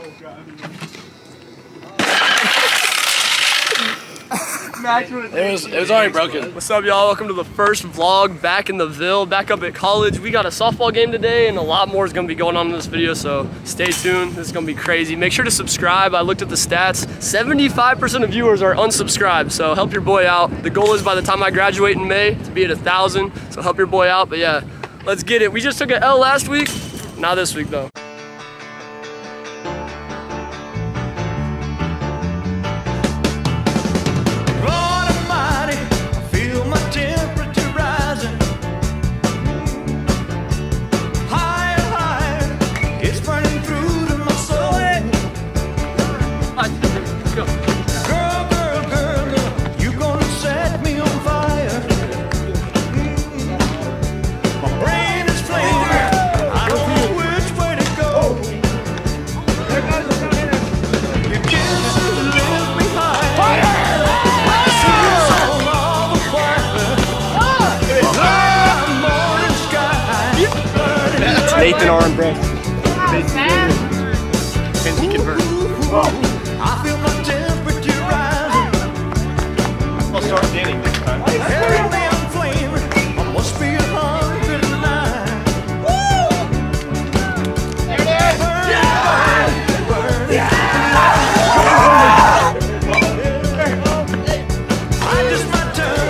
It was already broken. What's up, y'all? Welcome to the first vlog back in the Ville, back up at college. We got a softball game today and a lot more is gonna be going on in this video, so stay tuned. This is gonna be crazy. Make sure to subscribe. I looked at the stats. 75% of viewers are unsubscribed, so help your boy out. The goal is by the time I graduate in May to be at 1,000, so help your boy out. But yeah, let's get it. We just took an L last week, not this week though. Nathan arm, bro. Can he convert? I feel my temperature rising. I'll start dating this time. Everything I'm flaming. I must be 109. Woo! There it is. Burn, yeah! I just might turn.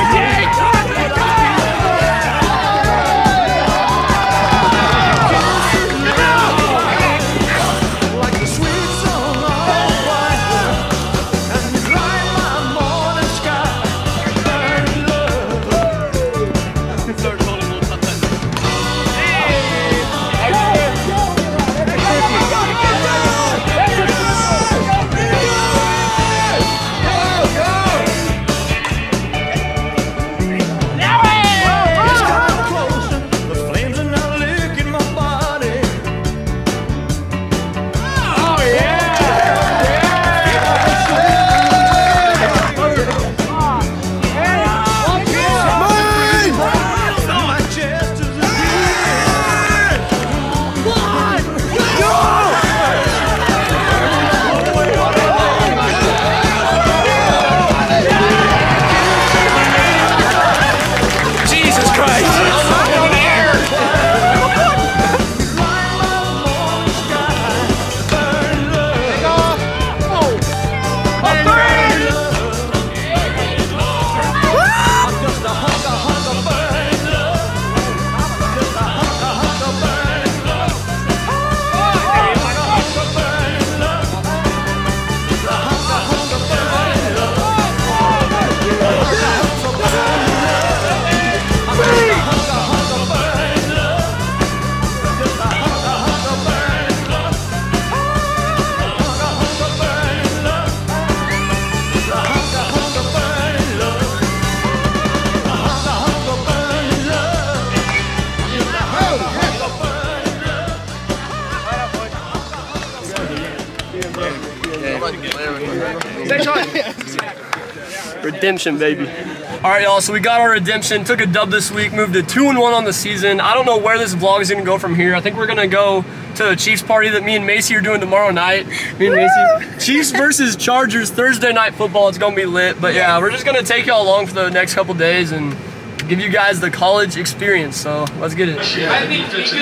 Redemption, baby. All right, y'all, so we got our redemption, took a dub this week, moved to 2-1 on the season. I don't know where this vlog is gonna go from here. I think we're gonna go to the Chiefs party that me and Macy are doing tomorrow night. Me and Macy. Chiefs versus Chargers, Thursday night football. It's gonna be lit. But yeah, we're just gonna take y'all along for the next couple days and give you guys the college experience. So let's get it. I think because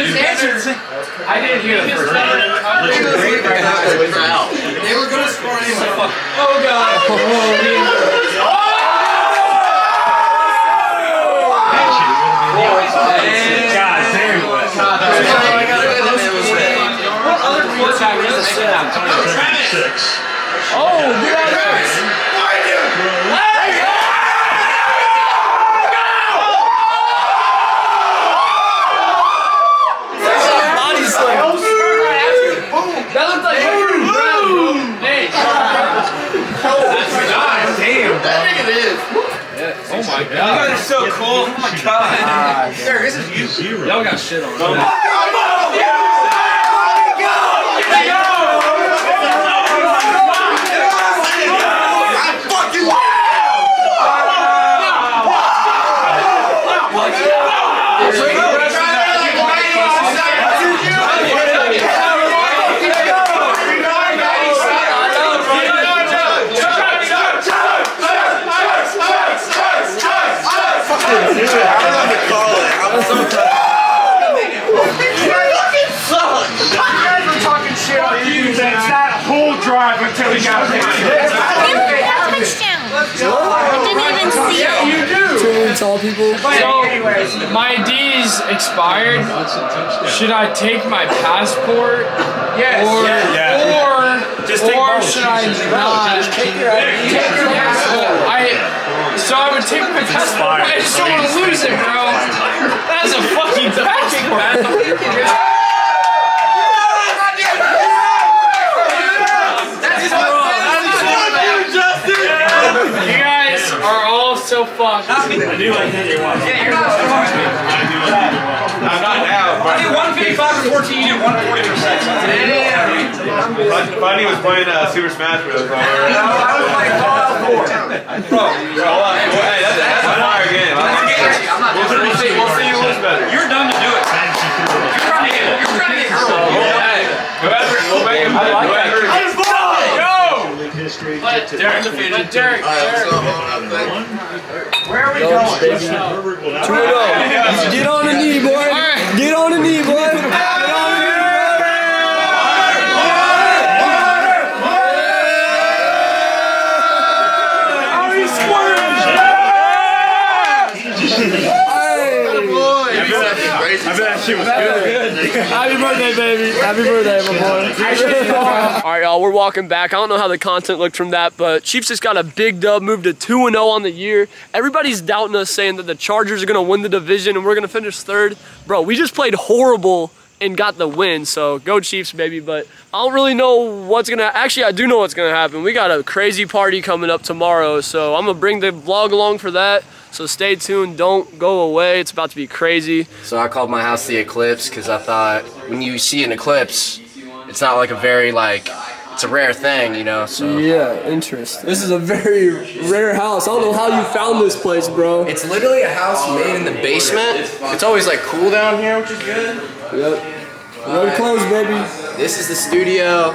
I didn't hear the first They were gonna score anyway. Oh god. God damn it. What other quarterback is a sit-out? Oh, get out of there. That looked like hey. God damn. That nigga is. Oh my god. You guys are so cool. Oh my god. Derek, this is you. Y'all got shit on. didn't even see it. Too many tall people. So, my ID's expired. Should I take my passport? Yes. Or Just take or both. should I not? Take your ID. So I would take my passport. I just don't want to lose it, bro. That's a fucking passport. You guys are all so fucked. I do like that you want. Yeah, you're not I'm not now. I did 155 for 14, you did 140%. Damn. Buddy was playing Super Smash Bros. I was playing Fallout 4. Bro, Hey, that's a fire game. I'm not doing it. We'll see who's better. You're done to do it. You're trying to get girl. We'll make him Derek. Where are we going? 2-0. Get on the knee, boy. Get on the knee, boy. Get on the knee, boy. I bet that shit was good. Happy birthday, baby. Happy birthday, my boy. All right, y'all, we're walking back. I don't know how the content looked from that, but Chiefs just got a big dub, moved to 2-0 on the year. Everybody's doubting us, saying that the Chargers are going to win the division and we're going to finish third. Bro, we just played horrible and got the win, so go Chiefs, baby. But I don't really know what's going to... Actually, I do know what's going to happen. We got a crazy party coming up tomorrow, so I'm going to bring the vlog along for that. So stay tuned, don't go away, it's about to be crazy. So I called my house the Eclipse because I thought when you see an eclipse, it's not like a very it's a rare thing, you know, so. Yeah, interesting. This is a very rare house. I don't know how you found this place, bro. It's literally a house made in the basement. It's always like cool down here, which is good. Yep. Run close, baby. This is the studio.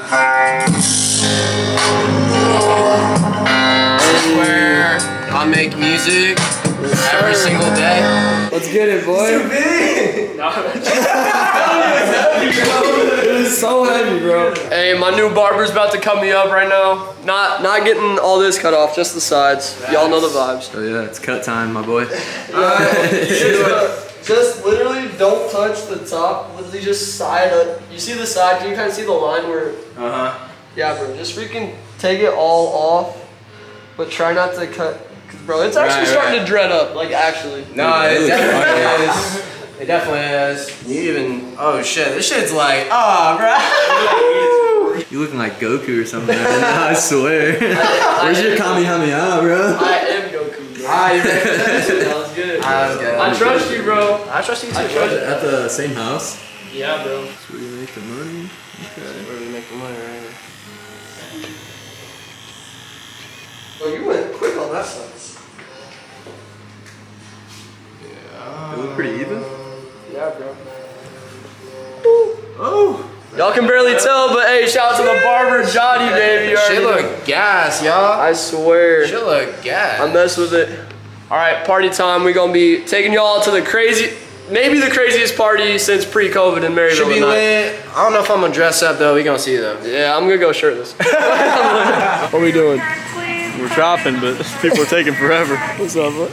This is where I make music every single day. Let's get it, boy. It is so heavy, bro. Hey, my new barber's about to cut me up right now. Not getting all this cut off, just the sides. Y'all know the vibes. Oh yeah, it's cut time, my boy. Just literally don't touch the top. Literally just side up. You see the side? Can you kind of see the line where? Yeah, bro. Just freaking take it all off, but try not to cut. Cause bro, it's actually starting to dread up. Like actually. No, it definitely is. It definitely is. You even, oh shit, this shit's like, bro. You looking like Goku or something. I swear. Where's your Kamehameha, bro? I am Goku, bro. That was good. I trust you, bro. I trust you too. At the same house? Yeah, bro. That's where you make the money? Okay. Where we make the money, right here. Oh, you went quick on that side. It look pretty even? Yeah, bro. Oh! Y'all can barely tell, but hey, shout out to the barber, Johnny, baby. Shit look gas, y'all. I swear. Shit look gas. I mess with it. All right, party time. We're gonna be taking y'all to the maybe the craziest party since pre-COVID in Maryville. Should be lit. I don't know if I'm gonna dress up though. We gonna see though. Yeah, I'm gonna go shirtless. What are we doing? We're shopping, but people are taking forever. What's up, bro?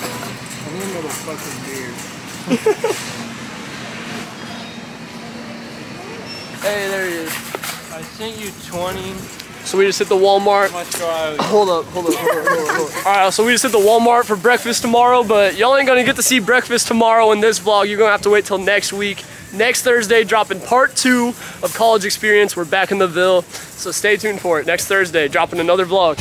Hey, there he is. I sent you 20. So we just hit the Walmart. Hold up. All right, so we just hit the Walmart for breakfast tomorrow, but y'all ain't gonna get to see breakfast tomorrow in this vlog. You're gonna have to wait till next week. Next Thursday, dropping part 2 of College Experience. We're back in the Ville, so stay tuned for it. Next Thursday, dropping another vlog.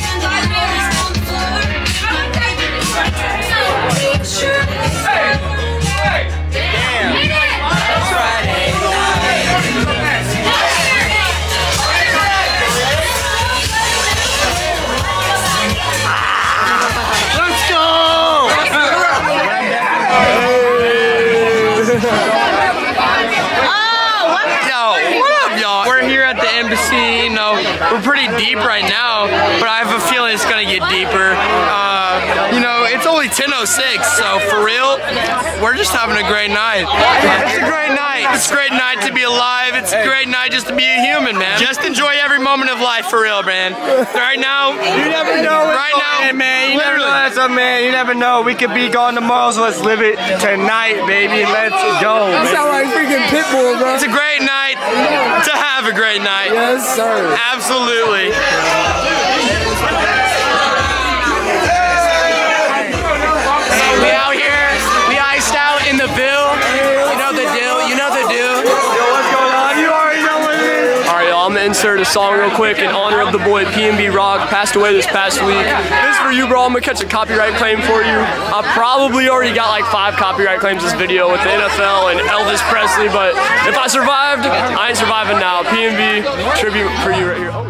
We're here at at the embassy. You know, we're pretty deep right now, but I have a feeling it's gonna get deeper. You know, it's only 10:06, so for real, we're just having a great night. It's a great night. It's a great night to be alive. It's a great night just to be a human, man. Just enjoy every moment of life for real, man. Right now, you never know. Right now, man. You literally. never know that's up, man. You never know. We could be gone tomorrow, so let's live it tonight, baby. Let's go. You sound like freaking Pitbull, bro. It's a great night to have a great night. Yes, sir. Absolutely. We out here, we iced out in the Ville. You know the deal, you know the deal. Yo, what's going on? You already know what it is. Alright, y'all, I'm gonna insert a song real quick in honor of the boy PNB Rock, passed away this past week. This is for you, bro. I'm gonna catch a copyright claim for you. I probably already got like 5 copyright claims this video with the NFL and Elvis Presley, but if I survived, I ain't surviving now. PNB tribute for you right here. Oh.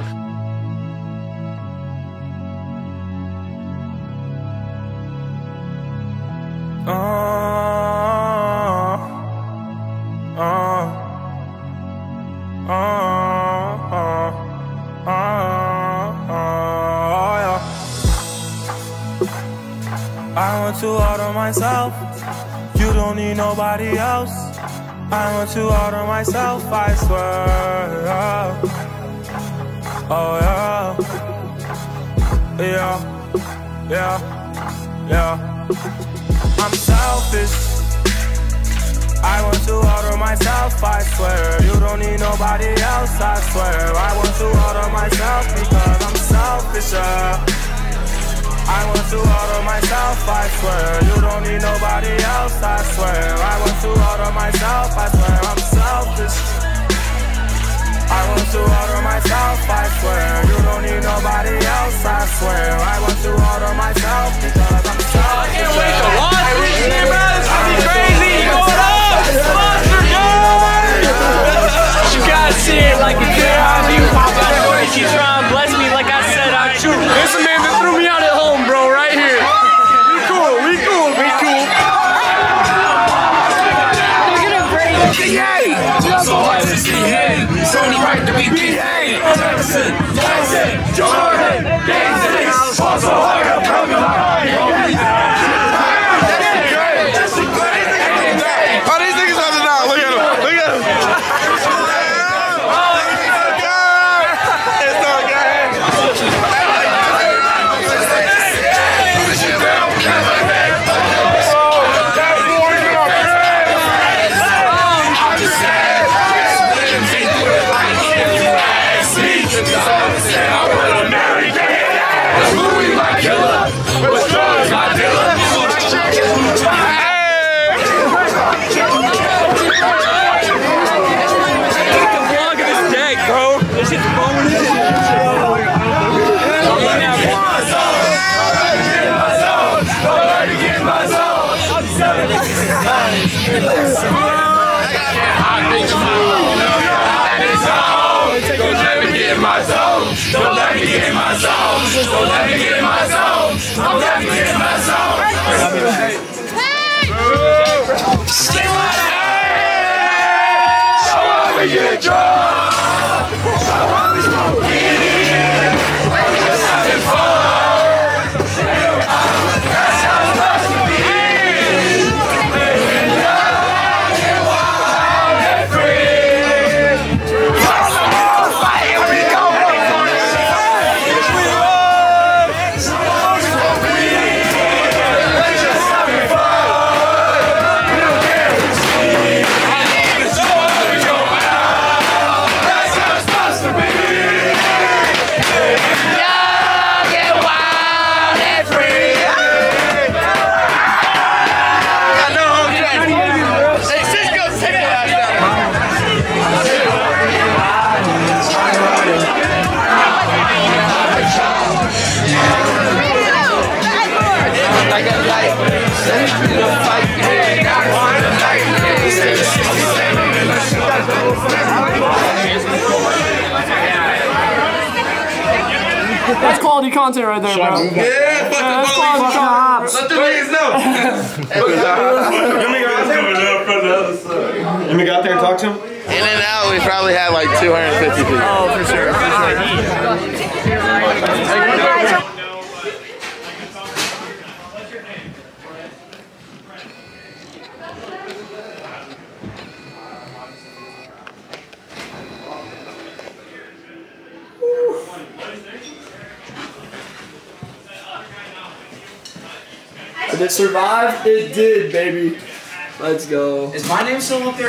I want to order myself. You don't need nobody else. I want to order myself, I swear. Oh yeah. Yeah. Yeah. Yeah. I'm selfish. I want to order myself, I swear. You don't need nobody else, I swear. I want to order myself because I'm selfish. I want to order myself, I swear. You don't need nobody else, I swear. I want to order myself, I swear. I'm selfish. I want to order myself, I swear. You don't need nobody else, I swear. I want to order myself because I'm selfish. I can't wait to watch this shit, bro. It's gonna be crazy. Going up! Monster game! You gotta see it like it's there. You pop out the way. She's trying to bless me like I said I shoot. This man that threw me out at home, bro, right here. We cool, we cool, we cool. They're gonna break it. So hard to see him. It's only right to be behaved. Jackson, Jordan, Gaines, also hard to come behind. Oh, these niggas on the dog. Look at him. Look at him. It's so good. Don't let me get in my zone. Don't let me get in my zone. Don't let me get in my zone. Stay I want to get drunk. I want to smoke weed. Just having fun. That's how it's supposed to be. Living young and wild and free. Come on, fire, we go. That's quality content right there, bro. Yeah, That's quality content. let the niggas know. Let me go out there and talk to him. In and out. we probably had like 250 people. Oh, for sure. Did it survive? It did, baby. Let's go. Is my name still up there?